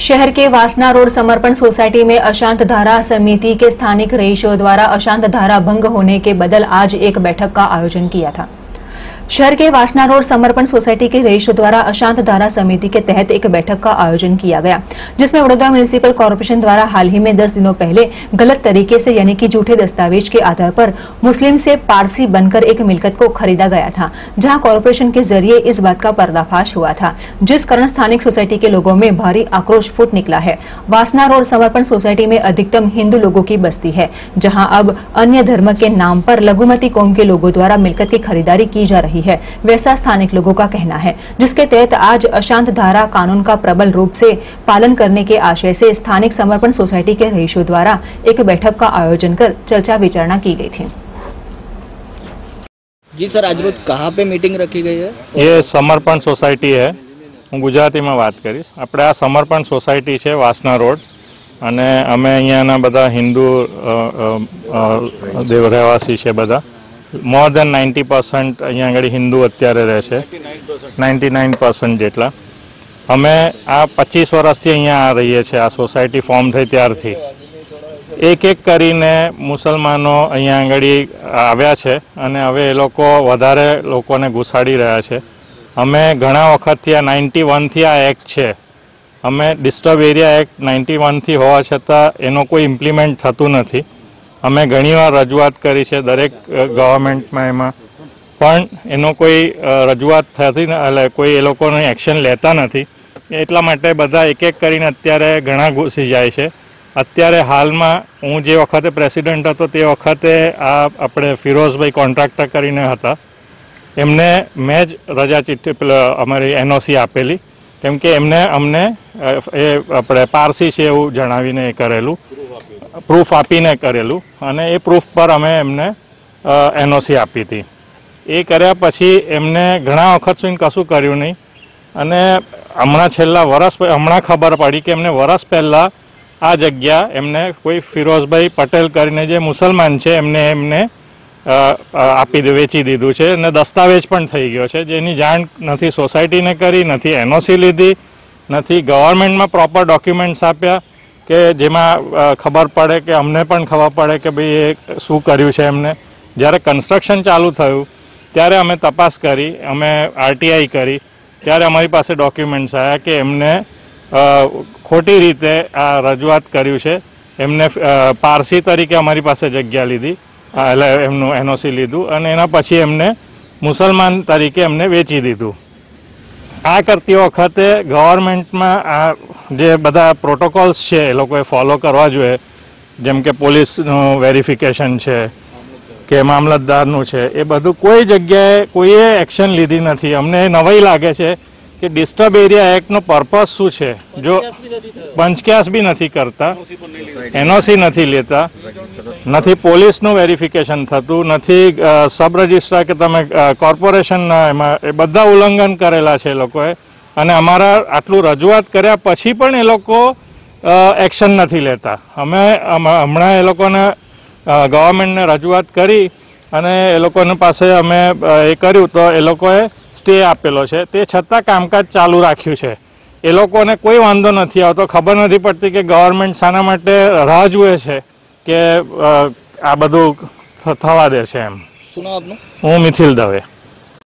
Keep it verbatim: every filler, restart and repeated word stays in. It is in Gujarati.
शहर के वासना रोड समर्पण सोसाइटी में अशांत धारा समिति के स्थानिक रईसों द्वारा अशांत धारा भंग होने के बदल आज एक बैठक का आयोजन किया था। शहर के वासना रोड समर्पण सोसाइटी के रईसों द्वारा अशांत धारा समिति के तहत एक बैठक का आयोजन किया गया, जिसमें वडोदरा म्युनिसिपल कॉर्पोरेशन द्वारा हाल ही में दस दिनों पहले गलत तरीके से यानी कि झूठे दस्तावेज के आधार पर मुस्लिम से पारसी बनकर एक मिलकत को खरीदा गया था, जहां कॉर्पोरेशन के जरिए इस बात का पर्दाफाश हुआ था, जिस कारण स्थानिक सोसाइटी के लोगों में भारी आक्रोश फूट निकला है। वासना रोड समर्पण सोसाइटी में अधिकतम हिंदू लोगों की बस्ती है, जहाँ अब अन्य धर्म के नाम पर लघुमती कौम के लोगों द्वारा मिलकत की खरीदारी की जा रही है, वैसा स्थानिक लोगों का कहना है, जिसके तहत आज अशांत धारा कानून का प्रबल रूप से पालन करने के आशय से स्थानिक समर्पण सोसाइटी के रईसों द्वारा एक बैठक का आयोजन कर चर्चा विचारणा की गई थी। जी सर, आज रोज कहाँ पे मीटिंग रखी गई है? ये समर्पण सोसाइटी है। हूँ गुजराती में बात करीश। આપણે આ સમર્પણ સોસાયટી છે વાસના રોડ, અને અમે અહીંયાના બધા હિન્દુ દેવ રહેવાસી છે બધા। મોર દેન નાઇન્ટી પર્સન્ટ અહીંયા આગળ હિન્દુ અત્યારે રહે છે, નાઇન્ટી નાઇન પર્સન્ટ જેટલા। અમે આ પચીસ વર્ષથી અહીંયા રહીએ છીએ। આ સોસાયટી ફોર્મ થઈ ત્યારથી એક એક કરીને મુસલમાનો અહીંયા આગળ આવ્યા છે, અને હવે એ લોકો વધારે લોકોને ઘુસાડી રહ્યા છે। અમે ઘણા વખતથી આ નાઇન્ટી વનથી આ એક્ટ છે, અમે ડિસ્ટર્બ એરિયા એક્ટ નાઇન્ટી વનથી હોવા છતાં એનો કોઈ ઇમ્પ્લિમેન્ટ થતું નથી। અમે ઘણીવાર રજૂઆત કરી છે દરેક ગવર્મેન્ટમાં, એમાં પણ એનો કોઈ રજૂઆત થતી એટલે કોઈ એ લોકોની એક્શન લેતા નથી। એટલા માટે બધા એક એક કરીને અત્યારે ઘણા ઘૂસી જાય છે। અત્યારે હાલમાં હું જે વખતે પ્રેસિડેન્ટ હતો તે વખતે આ આપણે ફિરોઝભાઈ કોન્ટ્રાક્ટર કરીને હતા, એમને મેં જ રજા ચિઠ્ઠી અમારી એનઓસી આપેલી, કેમ કે એમને અમને એ આપણે પારસી છે એવું જણાવીને એ કરેલું, પ્રૂફ આપીને કરેલું, અને એ પ્રૂફ પર અમે એમને એનઓસી આપી હતી। એ કર્યા પછી એમને ઘણા વખત સુધી કશું કર્યું નહીં, અને હમણાં છેલ્લા વર્ષ હમણાં ખબર પડી કે એમને વર્ષ પહેલાં આ જગ્યા એમને કોઈ ફિરોઝભાઈ પટેલ કરીને જે મુસલમાન છે એમને એમને આપી દે વેચી દીધું છે, અને દસ્તાવેજ પણ થઈ ગયો છે, જેની જાણ નથી સોસાયટીને કરી, નથી એનઓસી લીધી, નથી ગવર્મેન્ટમાં પ્રોપર ડોક્યુમેન્ટ્સ આપ્યા કે જેમાં ખબર પડે કે અમને પણ ખબર પડે કે ભાઈ એ શું કર્યું છે એમને। જ્યારે કન્સ્ટ્રક્શન ચાલુ થયું ત્યારે અમે તપાસ કરી, અમે આરટીઆઈ કરી, ત્યારે અમારી પાસે ડોક્યુમેન્ટ્સ આવ્યા કે એમને ખોટી રીતે આ રજૂઆત કર્યું છે। એમને પારસી તરીકે અમારી પાસે જગ્યા લીધી, એટલે એમનું એનઓસી લીધું, અને એના પછી એમને મુસલમાન તરીકે એમને વેચી દીધું। આ કરતી વખતે ગવર્મેન્ટમાં આ જે બધા પ્રોટોકોલ્સ છે એ લોકોએ ફોલો કરવા જોઈએ, જેમ કે પોલીસનું વેરિફિકેશન છે કે મામલતદારનું છે, એ બધું કોઈ જગ્યાએ કોઈએ એક્શન લીધી નથી। અમને નવાઈ લાગે છે કે ડિસ્ટર્બ એરિયા એક્ટનો પર્પઝ શું છે? જો પંચક્યાસ બી નથી કરતા, એનઓસી નથી લેતા, નથી પોલીસનું વેરિફિકેશન થતું, નથી સબ રજિસ્ટ્રાર કે તમે કોર્પોરેશનના એમાં એ બધા ઉલ્લંઘન કરેલા છે એ લોકોએ, અને અમારા આટલું રજૂઆત કર્યા પછી પણ એ લોકો એક્શન નથી લેતા। અમે હમણાં એ લોકોને ગવર્મેન્ટને રજૂઆત કરી અને એ લોકોની પાસે અમે એ કર્યું તો એ લોકોએ સ્ટે આપેલો છે, તે છતાં કામકાજ ચાલુ રાખ્યું છે। એ લોકોને કોઈ વાંધો નથી આવતો, ખબર નથી પડતી કે ગવર્મેન્ટ શાના માટે રાહ જુએ છે કે આ બધું થવા દે છે એમ। શું નામ આપનું? હું મિથિલ દવે।